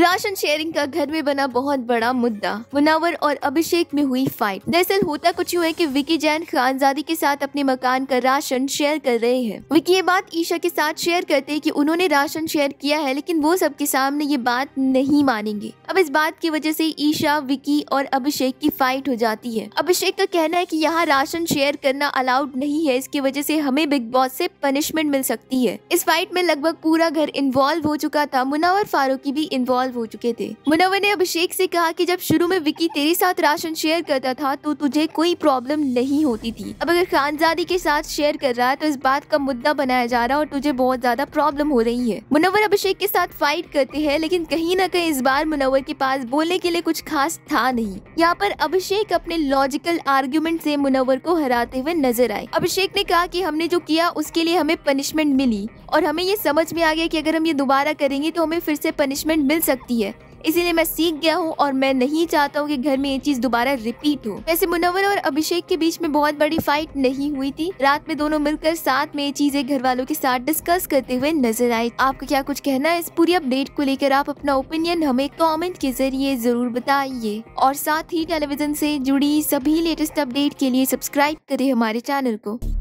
Ration sharing का घर में बना बहुत बड़ा मुद्दा, मुनव्वर और अभिषेक में हुई फाइट। दरअसल होता कुछ यूँ है कि विकी जैन खानजादी के साथ अपने मकान का राशन शेयर कर रहे हैं। विकी ये बात ईशा के साथ शेयर करते हैं कि उन्होंने राशन शेयर किया है, लेकिन वो सबके सामने ये बात नहीं मानेंगे। अब इस बात की वजह से ईशा, विकी और अभिषेक की फाइट हो जाती है। अभिषेक का कहना है कि यहाँ राशन शेयर करना अलाउड नहीं है, इसकी वजह से हमें बिग बॉस से पनिशमेंट मिल सकती है। इस फाइट में लगभग पूरा घर इन्वॉल्व हो चुका था। मुनव्वर फारूकी भी इन्वॉल्व हो चुके थे। मुनव्वर ने अभिषेक से कहा कि जब शुरू में विकी तेरे साथ राशन शेयर करता था तो तुझे कोई प्रॉब्लम नहीं होती थी। अब अगर खानजादी के साथ शेयर कर रहा है तो इस बात का मुद्दा बनाया जा रहा है और तुझे बहुत ज्यादा प्रॉब्लम हो रही है। मुनव्वर अभिषेक के साथ फाइट करते हैं, लेकिन कहीं ना कहीं इस बार मुनव्वर के पास बोलने के लिए कुछ खास था नहीं। यहाँ पर अभिषेक अपने लॉजिकल आर्ग्यूमेंट से मुनव्वर को हराते हुए नजर आए। अभिषेक ने कहा कि हमने जो किया उसके लिए हमें पनिशमेंट मिली और हमें ये समझ में आ गया कि अगर हम ये दोबारा करेंगे तो हमें फिर से पनिशमेंट मिल सकती है, इसीलिए मैं सीख गया हूँ और मैं नहीं चाहता हूँ कि घर में ये चीज दोबारा रिपीट हो। वैसे मुनव्वर और अभिषेक के बीच में बहुत बड़ी फाइट नहीं हुई थी। रात में दोनों मिलकर साथ में ये चीजें घर वालों के साथ डिस्कस करते हुए नजर आए। आपका क्या कुछ कहना है इस पूरी अपडेट को लेकर? आप अपना ओपिनियन हमें कमेंट के जरिए जरूर बताइए और साथ ही टेलीविजन से जुड़ी सभी लेटेस्ट अपडेट के लिए सब्सक्राइब करें हमारे चैनल को।